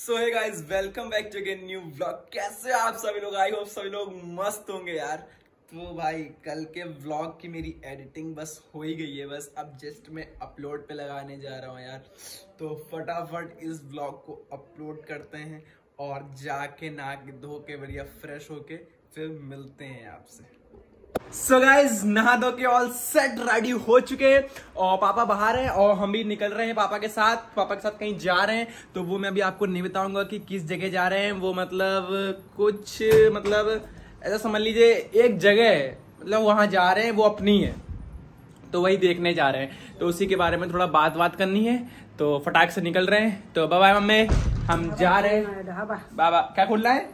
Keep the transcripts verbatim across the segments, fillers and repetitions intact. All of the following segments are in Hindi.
So hey guys, welcome back to again new vlog. कैसे आप सभी लोग? आई होप सभी लोग मस्त होंगे यार। तो भाई कल के व्लॉग की मेरी एडिटिंग बस हो ही गई है, बस अब जस्ट मैं अपलोड पे लगाने जा रहा हूँ यार। तो फटाफट इस व्लॉग को अपलोड करते हैं और जाके नाक धो के बढ़िया फ्रेश होके फिर मिलते हैं आपसे। सो गाइज, नहा धो के ऑल सेट रेडी हो चुके हैं और पापा बाहर हैं और हम भी निकल रहे हैं पापा के साथ। पापा के साथ कहीं जा रहे हैं तो वो मैं अभी आपको नहीं बताऊंगा कि किस जगह जा रहे हैं। वो मतलब कुछ मतलब ऐसा समझ लीजिए एक जगह है, मतलब वहां जा रहे हैं, वो अपनी है तो वही देखने जा रहे हैं। तो उसी के बारे में थोड़ा बात बात करनी है तो फटाक से निकल रहे हैं। तो बाय बाय मम्मी, हम जा रहे हैं। बाबा क्या खोलना है?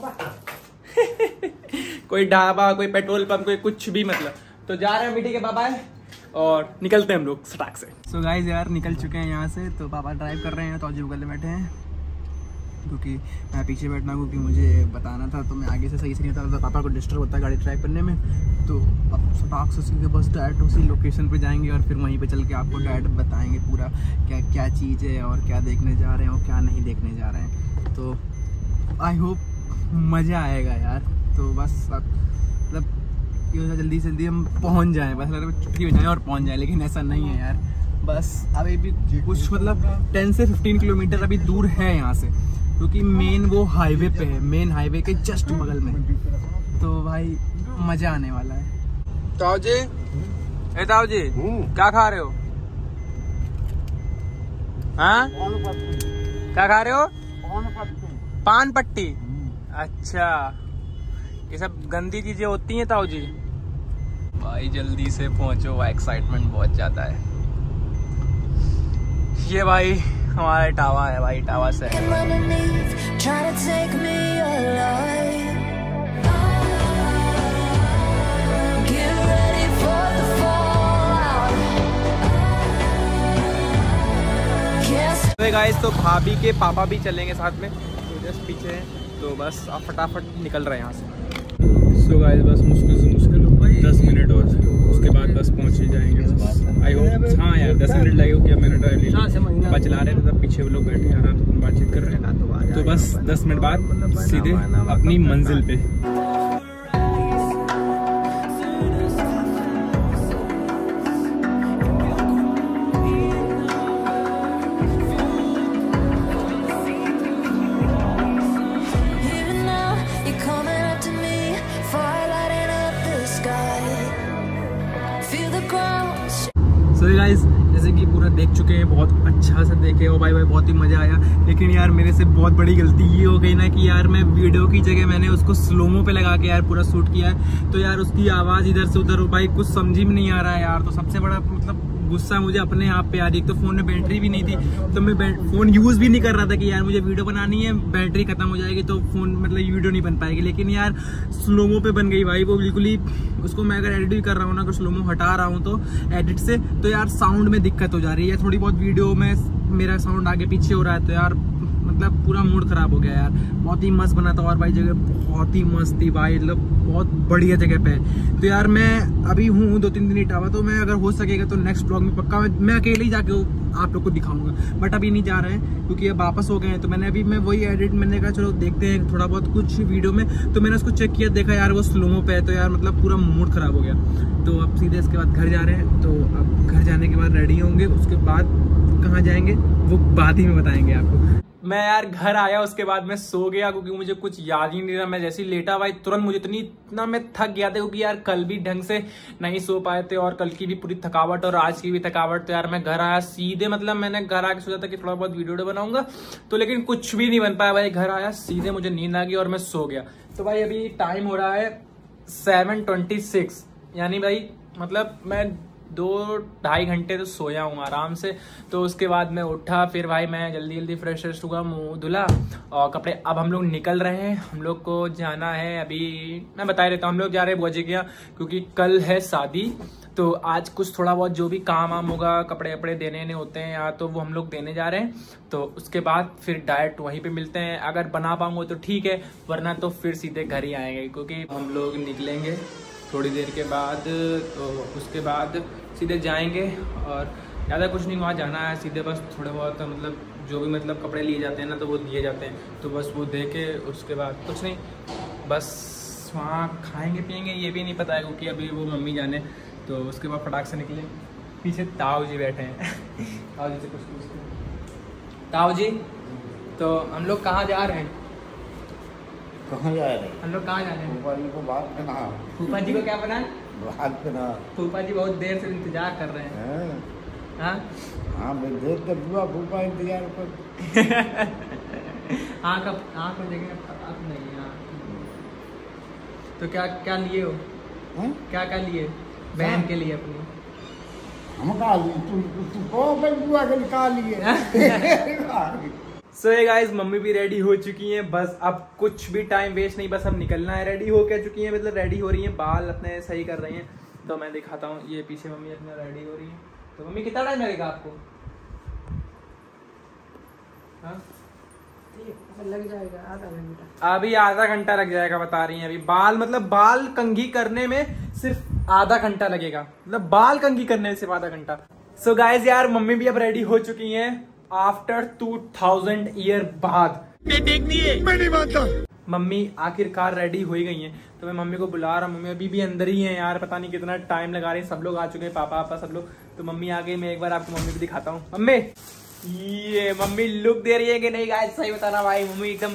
कोई ढाबा, कोई पेट्रोल पंप, कोई कुछ भी, मतलब तो जा रहे हैं बेटी के बाबा और निकलते हैं हम लोग सटाक से। सो गाइस यार निकल चुके हैं यहाँ से। तो पापा ड्राइव कर रहे हैं तो अजीब गले बैठे हैं क्योंकि मैं पीछे बैठना हूँ, क्योंकि मुझे बताना था तो मैं आगे से सही से नहीं होता था, पापा को डिस्टर्ब होता है गाड़ी ड्राइव करने में। तो अब सटाक से सीधे बस डायरेक्ट उसी लोकेशन पे जाएंगे और फिर वहीं पे चल के आपको डायरेक्ट बताएंगे पूरा क्या क्या चीज़ है और क्या देखने जा रहे हैं और क्या नहीं देखने जा रहे हैं। तो आई होप मज़ा आएगा यार। तो बस अब मतलब ये जल्दी से जल्दी हम पहुंच जाएं, बस छुट्टी हो जाए और पहुंच जाए, लेकिन ऐसा नहीं है यार। बस अभी भी कुछ मतलब टेन से फिफ्टीन किलोमीटर अभी दूर है यहाँ से, क्योंकि मेन वो हाईवे पे है, मेन हाईवे के जस्ट बगल में। तो भाई मज़ा आने वाला है। ताऊ जी, ए ताऊ जी, क्या खा रहे हो? हाँ क्या खा रहे हो? पान पट्टी। अच्छा, ये सब गंदी चीजें होती हैं ताऊ जी। भाई जल्दी से पहुंचो, एक्साइटमेंट बहुत ज्यादा है। ये भाई हमारा टावा है, भाई टावा से तो गाइस, तो भाभी के पापा भी चलेंगे साथ में, तो जस्ट पीछे हैं। तो बस आप फटाफट निकल रहे हैं यहाँ से। सो गाइस, बस मुश्किल से मुश्किल दस मिनट और उसके बाद बस पहुँच ही जाएंगे। I hope. हाँ यार दस मिनट लगेगा, क्या मैंने ड्राइव ली, पापा चला रहे थे तब पीछे वो लोग बैठे आराम से बातचीत कर रहे हैं। तो बस दस मिनट बाद सीधे अपनी मंजिल पे। So guys, जैसे कि पूरा देख चुके हैं, बहुत अच्छा से देखे और भाई भाई बहुत ही मज़ा आया। लेकिन यार मेरे से बहुत बड़ी गलती ये हो गई ना कि यार मैं वीडियो की जगह मैंने उसको स्लोमो पे लगा के यार पूरा शूट किया है। तो यार उसकी आवाज़ इधर से उधर भाई कुछ समझ ही में नहीं आ रहा है यार। तो सबसे बड़ा मतलब गुस्सा मुझे अपने आप पे आ रही। एक तो फ़ोन में बैटरी भी नहीं थी, तो मैं फ़ोन यूज़ भी नहीं कर रहा था कि यार मुझे वीडियो बनानी है, बैटरी खत्म हो जाएगी तो फ़ोन मतलब वीडियो नहीं बन पाएगी। लेकिन यार स्लोमो पे बन गई भाई वो बिल्कुल ही। उसको मैं अगर एडिट भी कर रहा हूँ ना, अगर स्लोमो हटा रहा हूँ तो एडिट से, तो यार साउंड में दिक्कत हो जा रही है। थोड़ी बहुत वीडियो में मेरा साउंड आगे पीछे हो रहा है, तो यार मतलब पूरा मूड खराब हो गया यार। बहुत ही मस्त बना था और भाई जगह बहुत ही मस्त थी भाई, मतलब बहुत बढ़िया जगह पे है। तो यार मैं अभी हूँ दो तीन दिन इटावा, तो मैं अगर हो सकेगा तो नेक्स्ट ब्लॉग में पक्का मैं, मैं अकेले ही जाके आप लोग को दिखाऊंगा। बट अभी नहीं जा रहे हैं क्योंकि अब वापस हो गए हैं। तो मैंने अभी मैं वही एडिट, मैंने कहा चलो देखते हैं थोड़ा बहुत कुछ वीडियो में। तो मैंने उसको चेक किया, देखा यार वो स्लोमो पे है, तो यार मतलब पूरा मूड खराब हो गया। तो अब सीधे इसके बाद घर जा रहे हैं। तो अब घर जाने के बाद रेडी होंगे, उसके बाद कहाँ जाएंगे वो बाद ही में बताएंगे आपको। मैं यार घर आया, उसके बाद मैं सो गया क्योंकि मुझे कुछ याद ही नहीं रहा। मैं जैसे ही लेटा भाई तुरंत मुझे इतनी इतना मैं थक गया था, क्योंकि यार कल भी ढंग से नहीं सो पाए थे और कल की भी पूरी थकावट और आज की भी थकावट। तो यार मैं घर आया सीधे, मतलब मैंने घर आके सोचा था कि थोड़ा बहुत वीडियो बनाऊंगा, तो लेकिन कुछ भी नहीं बन पाया भाई। घर आया सीधे मुझे नींद आ गई और मैं सो गया। तो भाई अभी टाइम हो रहा है सेवन ट्वेंटी सिक्स, यानी भाई मतलब मैं दो ढाई घंटे तो सोया हूँ आराम से। तो उसके बाद मैं उठा, फिर भाई मैं जल्दी जल्दी फ्रेश फ्रेश हुआ, मुँह धुला और कपड़े। अब हम लोग निकल रहे हैं, हम लोग को जाना है। अभी मैं बता ही देता हूँ, हम लोग जा रहे हैं बुआ जी के यहाँ, क्योंकि कल है शादी। तो आज कुछ थोड़ा बहुत जो भी काम वाम होगा, कपड़े वपड़े देने ने होते हैं यहाँ, तो वो हम लोग देने जा रहे हैं। तो उसके बाद फिर डायरेक्ट वहीं पे मिलते हैं। अगर बना पाऊंगा तो ठीक है, वरना तो फिर सीधे घर ही आएंगे, क्योंकि हम लोग निकलेंगे थोड़ी देर के बाद। तो उसके बाद सीधे जाएंगे और ज़्यादा कुछ नहीं वहाँ जाना है, सीधे बस थोड़े बहुत मतलब जो भी मतलब कपड़े लिए जाते हैं ना तो वो दिए जाते हैं, तो बस वो दे के उसके बाद कुछ नहीं, बस वहाँ खाएंगे पिएंगे, ये भी नहीं पता है क्योंकि अभी वो मम्मी जाने, तो उसके बाद फटाक से निकले। पीछे ताऊ जी बैठे हैं ताऊ जी से कुछ पूछते। ताऊ जी, तो हम लोग कहाँ जा रहे हैं? कहाँ जा रहे हैं? हम लोग कहाँ जा रहे हैं? फूफा जी को बात करना। फूफा जी को क्या बना? बात करना। फूफा जी बहुत देर से इंतजार कर रहे हैं। हाँ हाँ, मैं देख कर बुआ फूफा इंतजार कर। हाँ कब आँख में देखेंगे पता तो नहीं। हाँ तो क्या क्या लिए हो? हैं? क्या क्या लिए बहन के लिए अपनी? हम कहा ली तू तू को भाई बुआ के निकाल लिए। सो ये गाइस, मम्मी भी रेडी हो चुकी हैं, बस अब कुछ भी टाइम वेस्ट नहीं, बस अब निकलना है। रेडी हो क्या चुकी हैं, मतलब रेडी हो रही हैं, बाल अपने सही कर रही हैं। तो मैं दिखाता हूँ, ये पीछे मम्मी अपना रेडी हो रही है। तो मम्मी कितना टाइम लगेगा आपको? हाँ लग जाएगा आधा घंटा। अभी आधा घंटा लग जाएगा बता रही हैं। अभी बाल मतलब बाल कंघी करने में सिर्फ आधा घंटा लगेगा, मतलब बाल कंघी करने में सिर्फ आधा घंटा। सो गाइस यार, मम्मी भी अब रेडी हो चुकी हैं आफ्टर टू थाउजेंड ईयर बाद। मैं देखनी है, मैं नहीं मानता। मम्मी आखिरकार रेडी हो ही गई हैं, तो मैं मम्मी को बुला रहा हूँ। मम्मी अभी भी अंदर ही है यार, पता नहीं कितना टाइम लगा रही है। सब लोग आ चुके हैं, पापा पापा सब लोग। तो मम्मी आ गई, मैं एक बार आपको मम्मी को दिखाता हूँ। मम्मी, ये मम्मी लुक दे रही है कि नहीं गाइस? सही बताना भाई, मम्मी एकदम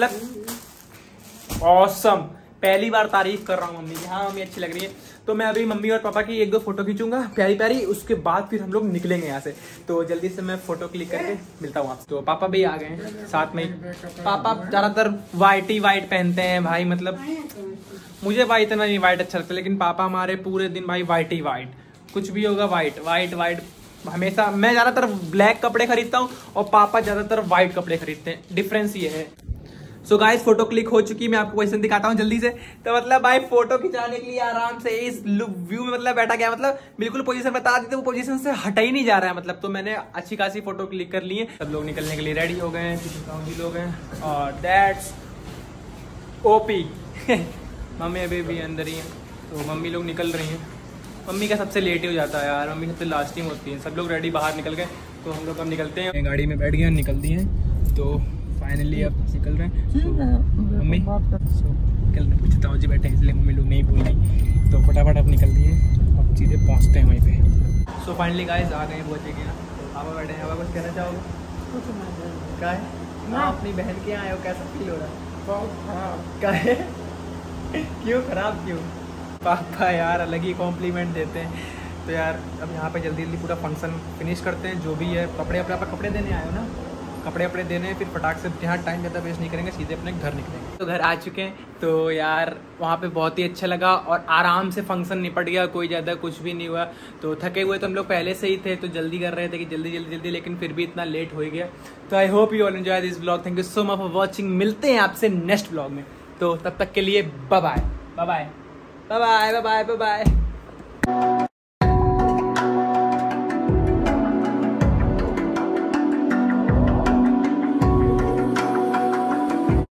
मतलब ऑसम। पहली बार तारीफ कर रहा हूँ मम्मी की। हाँ मम्मी अच्छी लग रही है। तो मैं अभी मम्मी और पापा की एक दो फोटो खींचूंगा प्यारी प्यारी, उसके बाद फिर हम लोग निकलेंगे यहाँ से। तो जल्दी से मैं फोटो क्लिक करके मिलता हूँ आपसे। तो पापा भी आ गए हैं साथ में। पापा ज्यादातर वाइट ही वाइट पहनते हैं भाई, मतलब मुझे भाई इतना नहीं वाइट अच्छा लगता, लेकिन पापा हमारे पूरे दिन भाई वाइट ही वाइट, कुछ भी होगा वाइट वाइट वाइट हमेशा। मैं ज्यादातर ब्लैक कपड़े खरीदता हूँ और पापा ज्यादातर व्हाइट कपड़े खरीदते हैं, डिफरेंस ये है। सो गाइस, फोटो क्लिक हो चुकी है, मैं आपको पोजीशन दिखाता हूँ जल्दी से। तो मतलब भाई फोटो खिंचाने के लिए आराम से इस व्यू में मतलब बैठा गया, मतलब बिल्कुल पोजीशन बता दी, तो वो पोजीशन से हटा ही नहीं जा रहा है मतलब। तो मैंने अच्छी खासी फोटो क्लिक कर ली है। सब लोग निकलने के लिए रेडी हो गए हैं, भी लोग हैं और दैट्स ओपी। मम्मी अभी भी अंदर ही है, तो मम्मी लोग निकल रही हैं। मम्मी का सबसे लेट ही हो जाता है यार, मम्मी सबसे लास्ट टाइम होती है। सब लोग रेडी बाहर निकल गए, तो हम लोग अब निकलते हैं। गाड़ी में बैठ गए, निकल दिए हैं, तो फाइनली अब निकल रहे हैं। तो मम्मी सो निकल रहे, पीछे ताऊ जी बैठे हैं इसलिए मम्मी लोग नहीं बोल रही। तो फटाफट अब निकल दिए, अब सीधे पहुँचते हैं वहीं पे। सो फाइनली गाइस आ गए पहुँचे के यहाँ। तो पापा बैठे हैं, पापा कुछ कहना चाहोगे? क्या है ना, अपनी बहन के यहाँ आए हो, कैसा फील हो रहा है? बहुत खराब। क्या है? क्यों खराब क्यों? पापा यार अलग ही कॉम्प्लीमेंट देते हैं। तो यार अब यहाँ पे जल्दी जल्दी पूरा फंक्शन फिनिश करते हैं, जो भी है। कपड़े अपने आप कपड़े देने आए हो ना, कपड़े अपने देने, फिर फटाक से यहाँ टाइम ज़्यादा वेस्ट नहीं करेंगे, सीधे अपने घर निकलेंगे। तो घर आ चुके हैं, तो यार वहाँ पे बहुत ही अच्छा लगा और आराम से फंक्शन निपट गया, कोई ज़्यादा कुछ भी नहीं हुआ। तो थके हुए तो हम लोग पहले से ही थे, तो जल्दी कर रहे थे कि जल्दी जल्दी जल्दी, लेकिन फिर भी इतना लेट हो गया। तो I hope you all enjoy this blog. Thank you so much for watching. मिलते हैं आपसे नेक्स्ट ब्लॉग में, तो तब तक के लिए bye bye bye bye bye bye bye bye bye.